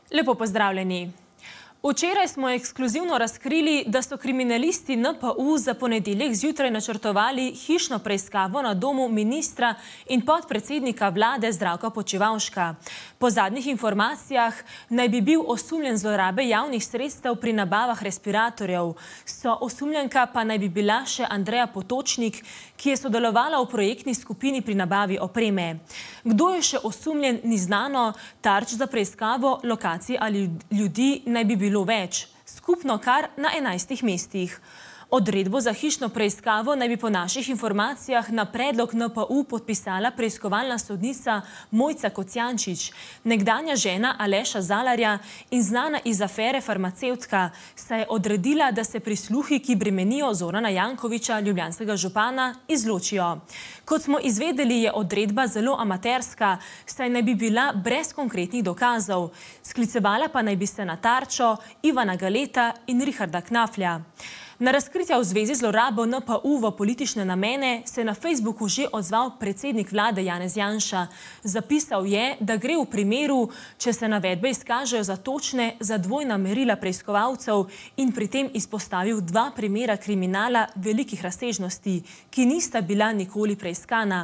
Lepo pozdravljeni. Včeraj smo ekskluzivno razkrili, da so kriminalisti NPU za ponedeljek zjutraj načrtovali hišno preiskavo na domu ministra in podpredsednika vlade Zdravka Počivalška. Po zadnjih informacijah naj bi bil osumljen zlorabe javnih sredstev pri nabavah respiratorjev. Osumljenka pa naj bi bila še Andreja Potočnik, ki je sodelovala v projektni skupini pri nabavi opreme. Kdo je še osumljen, ni znano, tarč za preiskavo lokacij ali ljudi naj bi bilo več, skupno kar na 11 mestih. Odredbo za hišno preiskavo naj bi po naših informacijah na predlog NPU podpisala preiskovalna sodnica Mojca Kocijančič, nekdanja žena Aleša Zalarja in znana iz afere farmacevtka, saj je odredila, da se prisluhi, ki bremenijo Zorana Jankovića, ljubljanskega župana, izločijo. Kot smo izvedeli, je odredba zelo amaterska, saj naj bi bila brez konkretnih dokazov. Sklicevala pa naj bi se na Tarčo, Ivana Galeta in Richarda Knaflja. Na razkritja v zvezi z zlorabo NPU v politične namene se je na Facebooku že odzval predsednik vlade Janez Janša. Zapisal je, da gre v primeru, če se navedbe izkažejo za točne, za dvojna merila preiskovalcev in pri tem izpostavil 2 primera kriminala velikih razsežnosti, ki nista bila nikoli preiskana.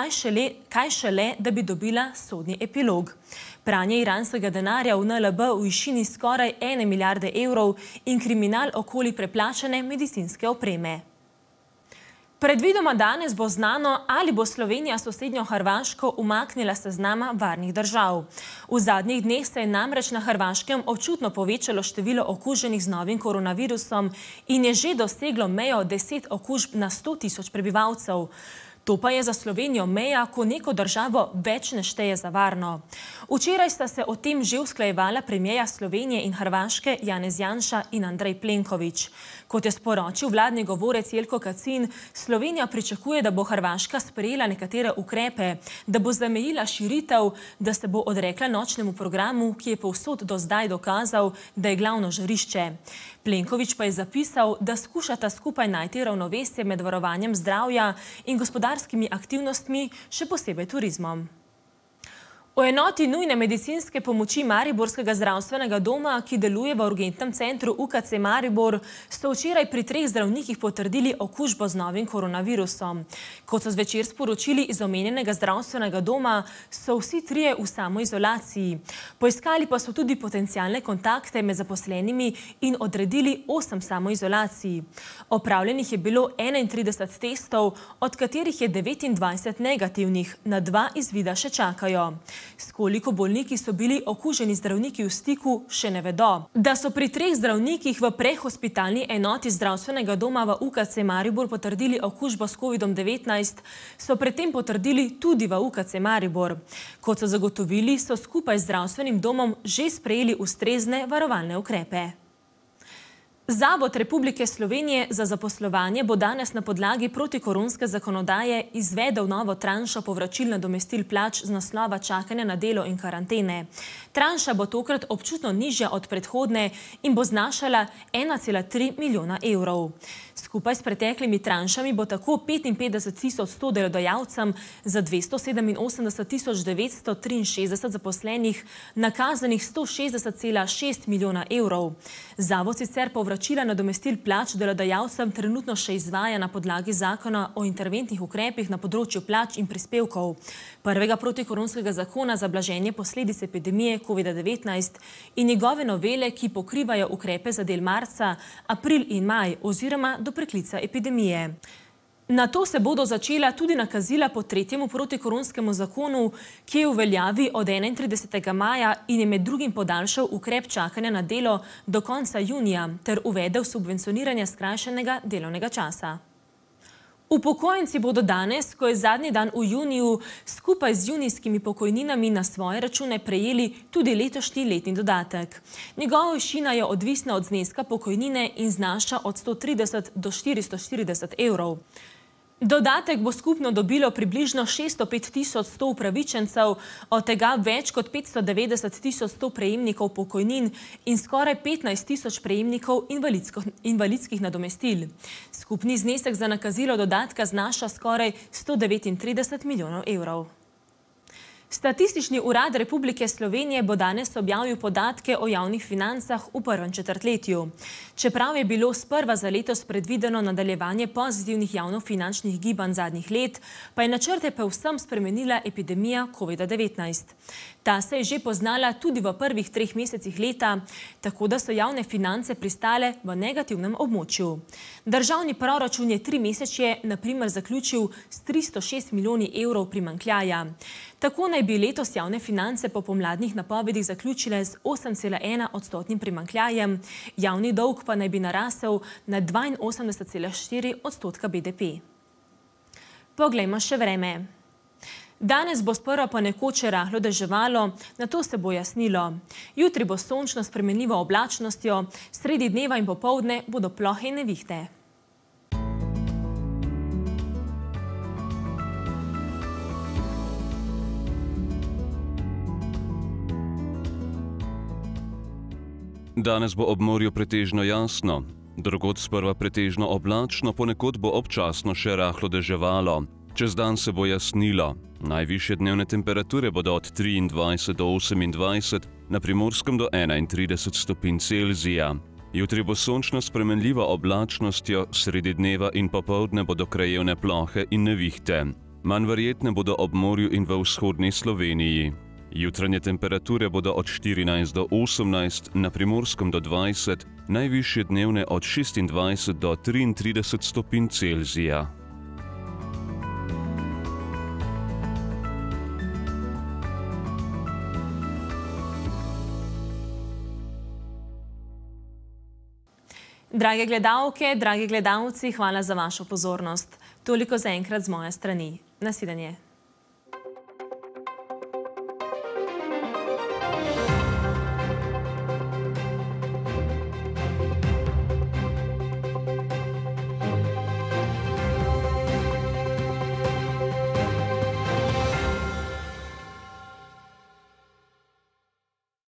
Kaj šele, da bi dobila sodni epilog. Pranje iranskega denarja v NLB v višini skoraj 1 milijarde evrov in kriminal okoli preplačane medicinske opreme. Predvidoma danes bo znano, ali bo Slovenija sosednjo Hrvaško umaknila s seznama varnih držav. V zadnjih dneh se je namreč na Hrvaškem občutno povečalo število okuženih z novim koronavirusom in je že doseglo mejo 10 okužb na 100 tisoč prebivalcev. To pa je za Slovenijo meja, ko neko državo več ne šteje za varno. Včeraj sta se o tem že usklajevala premierja Slovenije in Hrvaške Janez Janša in Andrej Plenković. Kot je sporočil vladni govorec Jelko Kacin, Slovenija pričakuje, da bo Hrvaška sprejela nekatere ukrepe, da bo zamejila širitev, da se bo odrekla nočnemu programu, ki je povsod do zdaj dokazal, da je glavno žarišče. Plenković pa je zapisal, da skušata skupaj najti ravnovesje med varovanjem zdravja in gospodarskimi aktivnostmi, še posebej turizmom. V enoti nujne medicinske pomoči Mariborskega zdravstvenega doma, ki deluje v urgentnem centru UKC Maribor, so včeraj pri 3 zdravnikih potrdili okužbo z novim koronavirusom. Kot so zvečer sporočili iz omenjenega zdravstvenega doma, so vsi 3 v samoizolaciji. Poiskali pa so tudi potencialne kontakte med zaposlenimi in odredili 8 samoizolacij. Opravljenih je bilo 31 testov, od katerih je 29 negativnih, na 2 izvida še čakajo. S koliko bolniki so bili okuženi zdravniki v stiku, še ne vedo. Da so pri 3 zdravnikih v prehospitalni enoti zdravstvenega doma v UKC Maribor potrdili okužbo s COVID-19, so predtem potrdili tudi v UKC Maribor. Kot so zagotovili, so skupaj z zdravstvenim domom že sprejeli ustrezne varovalne ukrepe. Zavod Republike Slovenije za zaposlovanje bo danes na podlagi protikoronske zakonodaje izvedel novo tranšo povračil nadomestil plač z naslova čakanja na delo in karantene. Tranša bo tokrat občutno nižja od predhodne in bo znašala 1,3 milijona evrov. Skupaj s preteklimi tranšami bo tako 55.100 delodajalcem za 287.963 zaposlenih nakazanih 160,6 milijona evrov. Zavod sicer povračila nadomestil plač delodajalcem trenutno še izvaja na podlagi zakona o interventnih ukrepih na področju plač in prispevkov, prvega protikoronskega zakona za blaženje posledic epidemije COVID-19 in njegove novele, ki pokrivajo ukrepe za del marca, april in maj oziroma do preklica epidemije. Na to se bodo začela tudi nakazila po 3. protikoronskem zakonu, ki je v veljavi od 31. maja in je med drugim podaljšal ukrep čakanja na delo do konca junija ter uvedel subvencioniranje skrajšanega delovnega časa. Upokojenci bodo danes, ko je zadnji dan v juniju, skupaj z junijskimi pokojninami na svoje račune prejeli tudi letošnji letni dodatek. Njegova višina je odvisna od zneska pokojnine in znaša od 130 do 440 evrov. Dodatek bo skupno dobilo približno 605.100 upravičencev, od tega več kot 590.100 prejemnikov pokojnin in skoraj 15.000 prejemnikov invalidskih nadomestil. Skupni znesek za nakazilo dodatka znaša skoraj 139 milijonov evrov. Statistični urad Republike Slovenije bo danes objavil podatke o javnih financah v prvem četrtletju. Čeprav je bilo sprva za letos predvideno nadaljevanje pozitivnih javnofinančnih gibanj zadnjih let, pa je načrte povsem spremenila epidemija COVID-19. Ta se je že poznala tudi v prvih 3 mesecih leta, tako da so javne finance pristale v negativnem območju. Državni proračun je 3 mesečje na primer zaključil s 306 milijoni evrov primanjkljaja. Tako naj bi letos javne finance po pomladnih napovedih zaključile z 8,1% primanjkljajem, javni dolg pa naj bi narasel na 82,4% BDP. Poglejmo še vreme. Danes bo sprva ponekod še rahlo deževalo, nato se bo jasnilo. Jutri bo sončno s spremenljivo oblačnostjo, sredi dneva in popoldne bodo plohe in nevihte. Danes bo ob morju pretežno jasno. Drugod sprva pretežno oblačno, ponekod bo občasno še rahlo deževalo. Čez dan se bo jasnilo. Najvišje dnevne temperature bodo od 23 do 28, na Primorskem do 31 stopinj Celzija. Jutri bo sončno s spremenljivo oblačnostjo, sredi dneva in popoldne bodo krajevne plohe in nevihte. Manj verjetne bodo ob morju in v vzhodni Sloveniji. Jutranje temperature bodo od 14 do 18, na Primorskem do 20, najvišje dnevne od 26 do 33 stopinj Celzija. Drage gledalke, dragi gledalci, hvala za vašo pozornost. Toliko zaenkrat z moje strani. Nasvidenje.